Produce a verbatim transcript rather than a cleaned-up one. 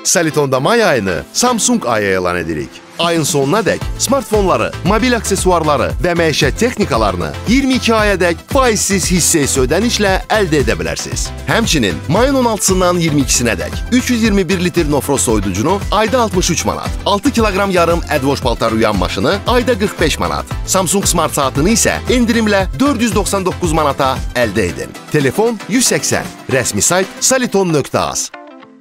Solitonda may ayını Samsung ayı elan edirik. Ayın sonuna dək smartfonları, mobil aksesuarları və məişət texnikalarını iyirmi iki ayədək faizsiz hissəsi ödənişlə əldə edə bilərsiniz. Həmçinin mayın on altısından iyirmi ikisinədək üç yüz iyirmi bir litr Nofros soyuducunu ayda altmış üç manat, altı kiloqram yarım Edwash paltar yuyan maşını ayda qırx beş manat, Samsung Smart saatını isə endirimlə dörd yüz doxsan doqquz manata əldə edin. Telefon yüz səksən, rəsmi sayt soliton nöqtə az.